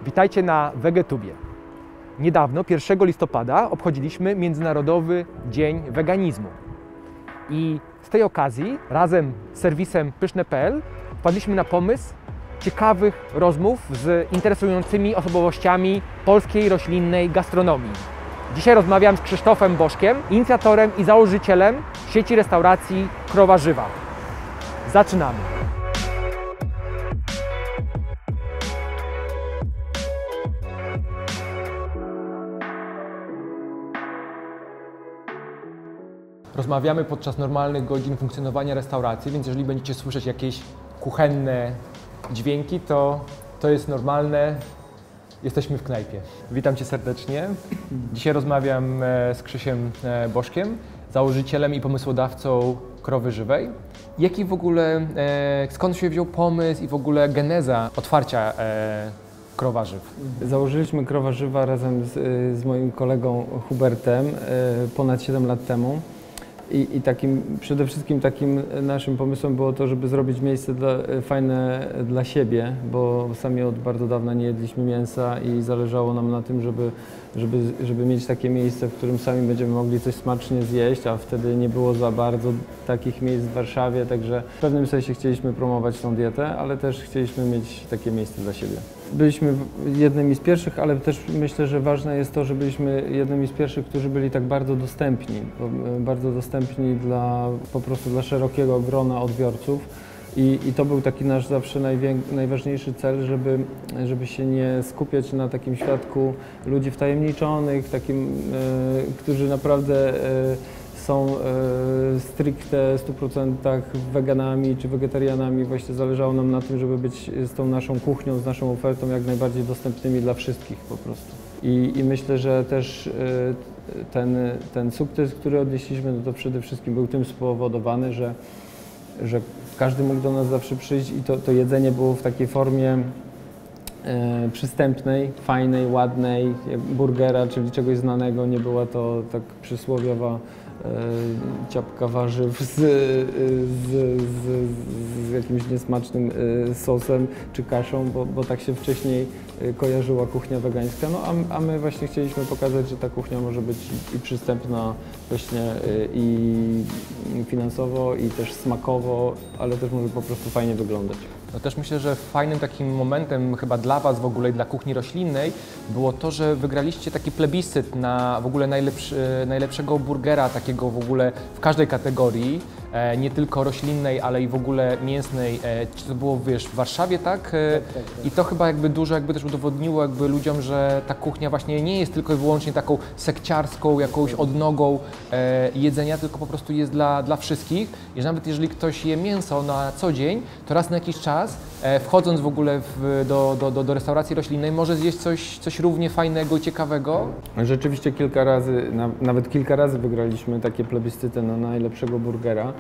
Witajcie na Wegetubie. Niedawno, 1 listopada, obchodziliśmy Międzynarodowy Dzień Weganizmu. I z tej okazji, razem z serwisem pyszne.pl, wpadliśmy na pomysł ciekawych rozmów z interesującymi osobowościami polskiej roślinnej gastronomii. Dzisiaj rozmawiam z Krzysztofem Boszkiem, inicjatorem i założycielem sieci restauracji Krowa Żywa. Zaczynamy! Rozmawiamy podczas normalnych godzin funkcjonowania restauracji, więc jeżeli będziecie słyszeć jakieś kuchenne dźwięki, to jest normalne. Jesteśmy w knajpie. Witam Cię serdecznie. Dzisiaj rozmawiam z Krzysiem Boszkiem, założycielem i pomysłodawcą Krowy Żywej. Jaki w ogóle, skąd się wziął pomysł i w ogóle geneza otwarcia Krowa Żyw? Założyliśmy Krowa Żywa razem z moim kolegą Hubertem ponad 7 lat temu. I przede wszystkim takim naszym pomysłem było to, żeby zrobić miejsce fajne dla siebie, bo sami od bardzo dawna nie jedliśmy mięsa i zależało nam na tym, żeby mieć takie miejsce, w którym sami będziemy mogli coś smacznie zjeść, a wtedy nie było za bardzo takich miejsc w Warszawie, także w pewnym sensie chcieliśmy promować tą dietę, ale też chcieliśmy mieć takie miejsce dla siebie. Byliśmy jednymi z pierwszych, ale też myślę, że ważne jest to, że byliśmy jednymi z pierwszych, którzy byli tak bardzo dostępni po prostu dla szerokiego grona odbiorców. I to był taki nasz zawsze najważniejszy cel, żeby się nie skupiać na takim świadku ludzi wtajemniczonych, którzy naprawdę są stricte 100% weganami czy wegetarianami. Właśnie zależało nam na tym, żeby być z tą naszą kuchnią, z naszą ofertą jak najbardziej dostępnymi dla wszystkich po prostu. I myślę, że też ten sukces, który odnieśliśmy, no to przede wszystkim był tym spowodowany, że każdy mógł do nas zawsze przyjść i to jedzenie było w takiej formie przystępnej, fajnej, ładnej, jak burgera, czyli czegoś znanego. Nie była to tak przysłowiowa ciapka warzyw z jakimś niesmacznym sosem czy kaszą, bo tak się wcześniej kojarzyła kuchnia wegańska. No a my właśnie chcieliśmy pokazać, że ta kuchnia może być i przystępna właśnie i finansowo, i też smakowo, ale też może po prostu fajnie wyglądać. No też myślę, że fajnym takim momentem chyba dla Was w ogóle i dla kuchni roślinnej było to, że wygraliście taki plebiscyt na w ogóle najlepszego burgera takiego w ogóle w każdej kategorii, nie tylko roślinnej, ale i w ogóle mięsnej. Czy to było, wiesz, w Warszawie, tak? Tak. I to chyba jakby dużo też udowodniło jakby ludziom, że ta kuchnia właśnie nie jest tylko i wyłącznie taką sekciarską, jakąś odnogą jedzenia, tylko po prostu jest dla wszystkich. I że nawet jeżeli ktoś je mięso na co dzień, to raz na jakiś czas, wchodząc w ogóle do restauracji roślinnej, może zjeść coś równie fajnego i ciekawego. Rzeczywiście nawet kilka razy wygraliśmy takie plebiscyty na najlepszego burgera.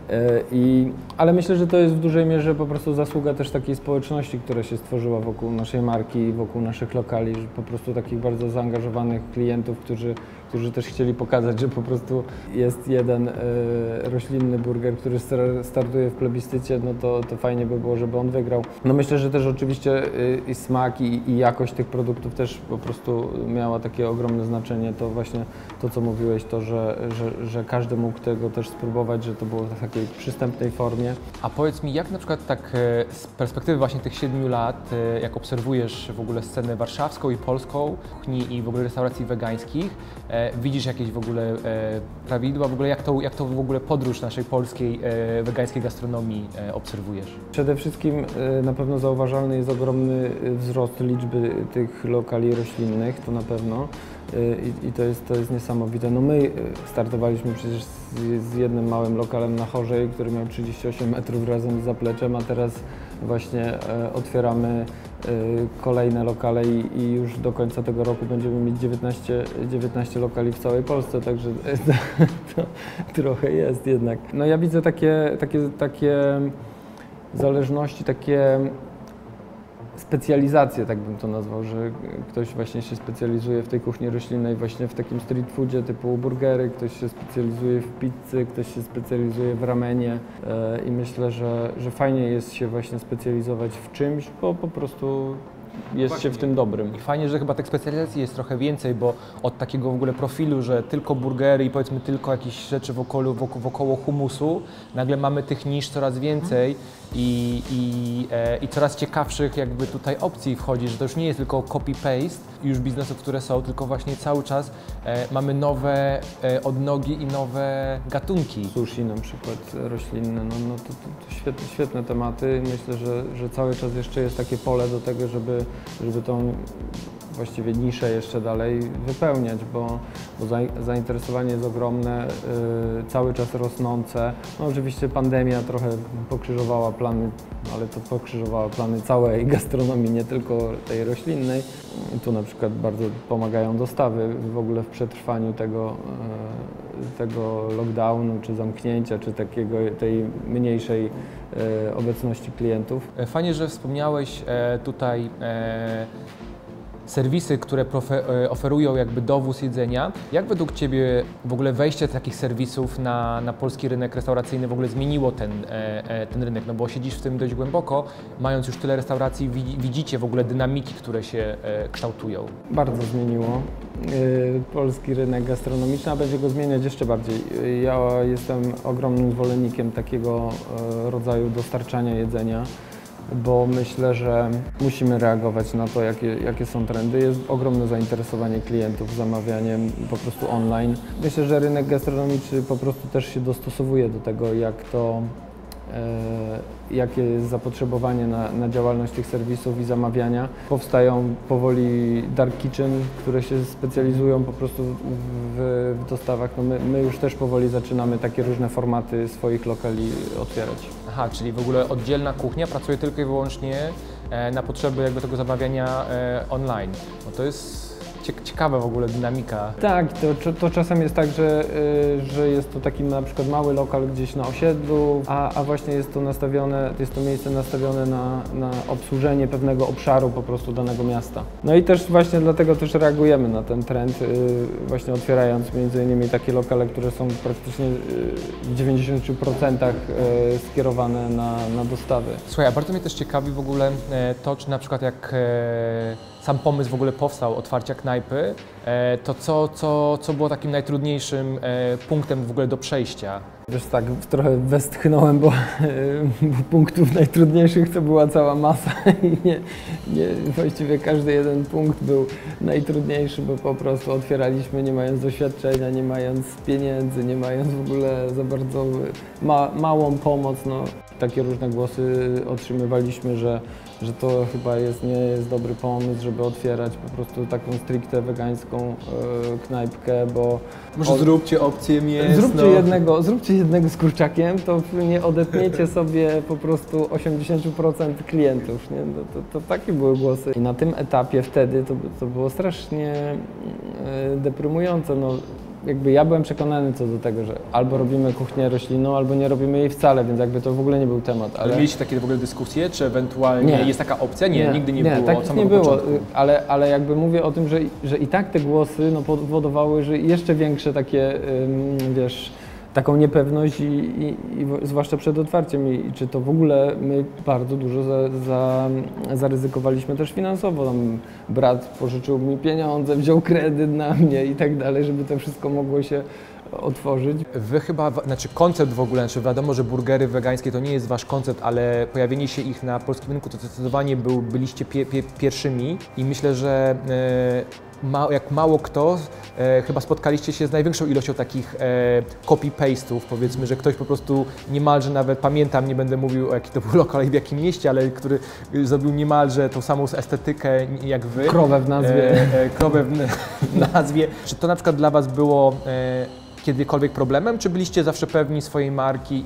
Ale myślę, że to jest w dużej mierze po prostu zasługa też takiej społeczności, która się stworzyła wokół naszej marki i wokół naszych lokali, że po prostu takich bardzo zaangażowanych klientów, którzy też chcieli pokazać, że po prostu jest jeden roślinny burger, który startuje w plebiscycie, no to fajnie by było, żeby on wygrał. No myślę, że też oczywiście i smak i jakość tych produktów też po prostu miała takie ogromne znaczenie. To właśnie to, co mówiłeś, to, że każdy mógł tego też spróbować, że to było w takiej przystępnej formie. A powiedz mi, jak na przykład tak z perspektywy właśnie tych 7 lat, jak obserwujesz w ogóle scenę warszawską i polską kuchni i w ogóle restauracji wegańskich, widzisz jakieś w ogóle prawidła, w ogóle jak to w ogóle podróż naszej polskiej wegańskiej gastronomii obserwujesz? Przede wszystkim na pewno zauważalny jest ogromny wzrost liczby tych lokali roślinnych, to na pewno. I to jest niesamowite. No my startowaliśmy przecież z jednym małym lokalem na Chorzej, który miał 38 metrów razem z zapleczem, a teraz właśnie otwieramy kolejne lokale i już do końca tego roku będziemy mieć 19 lokali w całej Polsce, także to trochę jest jednak. No ja widzę takie zależności, takie specjalizację, tak bym to nazwał, że ktoś właśnie się specjalizuje w tej kuchni roślinnej, właśnie w takim street foodzie typu burgery, ktoś się specjalizuje w pizzy, ktoś się specjalizuje w ramenie i myślę, że fajnie jest się właśnie specjalizować w czymś, bo po prostu jest się w tym dobrym. I fajnie, że chyba tych specjalizacji jest trochę więcej, bo od takiego w ogóle profilu, że tylko burgery i powiedzmy tylko jakieś rzeczy wokoło humusu, nagle mamy tych nisz coraz więcej i coraz ciekawszych jakby tutaj opcji wchodzi, że to już nie jest tylko copy-paste już biznesów, które są, tylko właśnie cały czas mamy nowe odnogi i nowe gatunki. Sushi na przykład roślinne, to świetne tematy. Myślę, że cały czas jeszcze jest takie pole do tego, żeby tą właściwie niszę jeszcze dalej wypełniać, bo zainteresowanie jest ogromne, cały czas rosnące. No oczywiście pandemia trochę pokrzyżowała plany, ale to pokrzyżowała plany całej gastronomii, nie tylko tej roślinnej. Tu na przykład bardzo pomagają dostawy w ogóle w przetrwaniu tego lockdownu, czy zamknięcia, czy tej mniejszej obecności klientów. Fajnie, że wspomniałeś tutaj serwisy, które oferują jakby dowóz jedzenia. Jak według Ciebie w ogóle wejście takich serwisów na polski rynek restauracyjny w ogóle zmieniło ten rynek? No bo siedzisz w tym dość głęboko, mając już tyle restauracji, widzicie w ogóle dynamiki, które się kształtują. Bardzo zmieniło polski rynek gastronomiczny, a będzie go zmieniać jeszcze bardziej. Ja jestem ogromnym zwolennikiem takiego rodzaju dostarczania jedzenia, bo myślę, że musimy reagować na to, jakie są trendy. Jest ogromne zainteresowanie klientów zamawianiem po prostu online. Myślę, że rynek gastronomiczny po prostu też się dostosowuje do tego, jakie jest zapotrzebowanie na działalność tych serwisów i zamawiania. Powstają powoli dark kitchen, które się specjalizują po prostu w dostawach. No my już też powoli zaczynamy takie różne formaty swoich lokali otwierać. Aha, czyli w ogóle oddzielna kuchnia pracuje tylko i wyłącznie na potrzeby jakby tego zamawiania online. No to jest ciekawa w ogóle dynamika. Tak, to czasem jest tak, że jest to taki na przykład mały lokal gdzieś na osiedlu, a właśnie jest to miejsce nastawione na obsłużenie pewnego obszaru po prostu danego miasta. No i też właśnie dlatego też reagujemy na ten trend, właśnie otwierając między innymi takie lokale, które są praktycznie w 90% skierowane na dostawy. Słuchaj, a bardzo mnie też ciekawi w ogóle to, czy na przykład jak sam pomysł w ogóle powstał, otwarcia knajpy, to co było takim najtrudniejszym punktem w ogóle do przejścia? Wiesz, tak trochę westchnąłem, bo punktów najtrudniejszych to była cała masa i właściwie każdy jeden punkt był najtrudniejszy, bo po prostu otwieraliśmy nie mając doświadczenia, nie mając pieniędzy, nie mając w ogóle za bardzo małą pomoc. No, takie różne głosy otrzymywaliśmy, że to chyba nie jest dobry pomysł, żeby otwierać po prostu taką stricte wegańską knajpkę, bo... Może zróbcie opcję mięsną. Zróbcie jednego z kurczakiem, to nie odetniecie sobie po prostu 80% klientów, nie? To takie były głosy. I na tym etapie wtedy to było strasznie deprymujące. No, jakby ja byłem przekonany co do tego, że albo robimy kuchnię roślinną, albo nie robimy jej wcale, więc jakby to w ogóle nie był temat. Ale mieliście takie w ogóle dyskusje, czy ewentualnie jest taka opcja? Nie, nigdy nie było tak od samego nie było, początku. Ale jakby mówię o tym, że i tak te głosy powodowały, że jeszcze większe takie, wiesz, taką niepewność i zwłaszcza przed otwarciem i czy to w ogóle my bardzo dużo zaryzykowaliśmy też finansowo. Tam brat pożyczył mi pieniądze, wziął kredyt na mnie i tak dalej, żeby to wszystko mogło się otworzyć. Wy chyba, znaczy koncept w ogóle, znaczy wiadomo, że burgery wegańskie to nie jest wasz koncept, ale pojawienie się ich na polskim rynku to zdecydowanie byliście pierwszymi i myślę, że jak mało kto, chyba spotkaliście się z największą ilością takich copy-paste'ów, powiedzmy, że ktoś po prostu niemalże nawet, pamiętam, nie będę mówił jaki to był lokal i w jakim mieście, ale który zrobił niemalże tą samą estetykę jak wy. Krowę w nazwie. Krowę w nazwie. Czy to na przykład dla was było kiedykolwiek problemem, czy byliście zawsze pewni swojej marki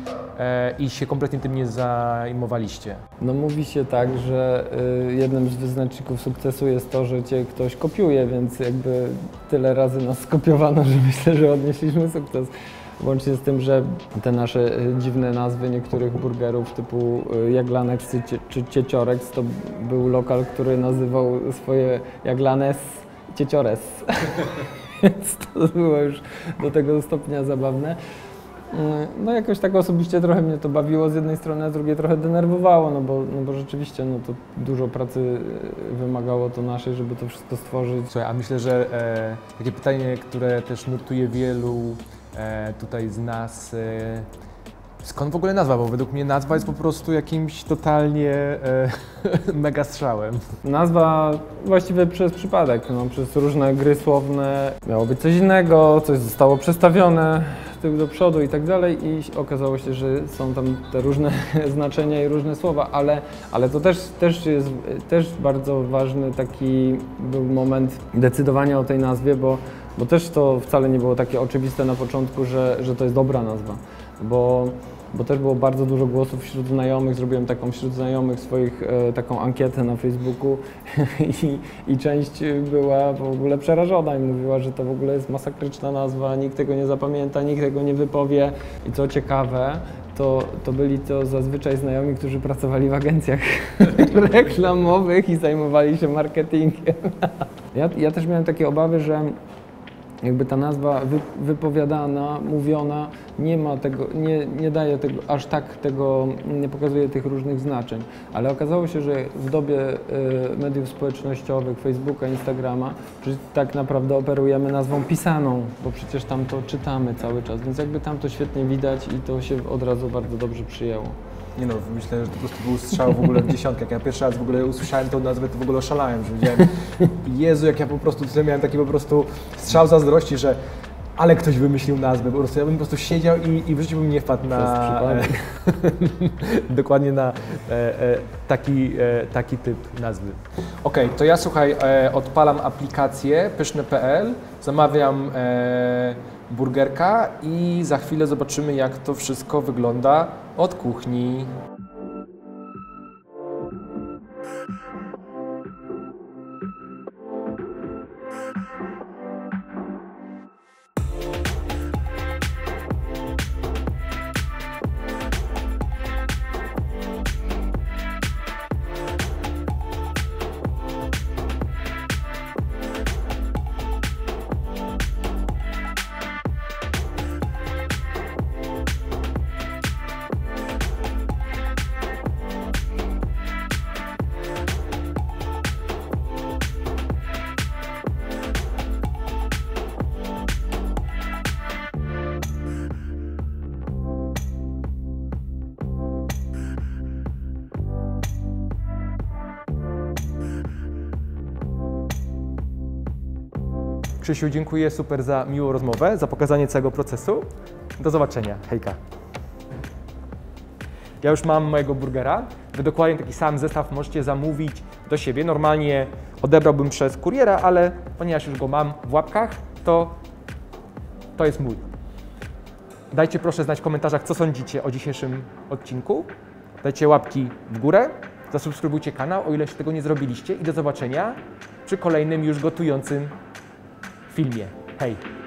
i się kompletnie tym nie zajmowaliście? No mówi się tak, że jednym z wyznaczników sukcesu jest to, że cię ktoś kopiuje, więc jakby tyle razy nas skopiowano, że myślę, że odnieśliśmy sukces. Łącznie z tym, że te nasze dziwne nazwy niektórych burgerów typu Jaglanex czy Cieciorek to był lokal, który nazywał swoje Jaglanes Cieciores. Więc to było już do tego stopnia zabawne. No jakoś tak osobiście trochę mnie to bawiło z jednej strony, a z drugiej trochę denerwowało, no bo rzeczywiście no to dużo pracy wymagało to naszej, żeby to wszystko stworzyć. Słuchaj, a myślę, że takie pytanie, które też nurtuje wielu tutaj z nas, skąd w ogóle nazwa? Bo według mnie nazwa jest po prostu jakimś totalnie mega strzałem. Nazwa właściwie przez przypadek, no, przez różne gry słowne. Miało być coś innego, coś zostało przestawione tył do przodu i tak dalej i okazało się, że są tam te różne znaczenia i różne słowa, ale to też jest bardzo ważny taki był moment decydowania o tej nazwie, bo też to wcale nie było takie oczywiste na początku, że to jest dobra nazwa, bo też było bardzo dużo głosów wśród znajomych, zrobiłem taką wśród znajomych swoich taką ankietę na Facebooku i część była w ogóle przerażona i mówiła, że to w ogóle jest masakryczna nazwa, nikt tego nie zapamięta, nikt tego nie wypowie. I co ciekawe, to byli to zazwyczaj znajomi, którzy pracowali w agencjach reklamowych i zajmowali się marketingiem. Ja też miałem takie obawy, że jakby ta nazwa wypowiadana, mówiona nie ma tego, nie daje tego, aż tak tego, nie pokazuje tych różnych znaczeń. Ale okazało się, że w dobie mediów społecznościowych, Facebooka, Instagrama, że tak naprawdę operujemy nazwą pisaną, bo przecież tam to czytamy cały czas, więc jakby tam to świetnie widać i to się od razu bardzo dobrze przyjęło. Nie no, myślę, że to po prostu był strzał w ogóle w dziesiątkę. Jak ja pierwszy raz w ogóle usłyszałem tę nazwę, to w ogóle oszalałem, że wiedziałem, Jezu, jak ja po prostu tutaj miałem taki po prostu strzał zazdrości, że ale ktoś wymyślił nazwę, po prostu ja bym po prostu siedział i w życiu bym nie wpadł na dokładnie na taki typ nazwy. Okej, to ja słuchaj, odpalam aplikację pyszne.pl, zamawiam burgerka i za chwilę zobaczymy, jak to wszystko wygląda od kuchni. Krzysiu, dziękuję super za miłą rozmowę, za pokazanie całego procesu. Do zobaczenia. Hejka. Ja już mam mojego burgera. Wy dokładnie taki sam zestaw możecie zamówić do siebie. Normalnie odebrałbym przez kuriera, ale ponieważ już go mam w łapkach, to jest mój. Dajcie proszę znać w komentarzach, co sądzicie o dzisiejszym odcinku. Dajcie łapki w górę, zasubskrybujcie kanał, o ile jeszcze tego nie zrobiliście i do zobaczenia przy kolejnym już gotującym filmie. Hej!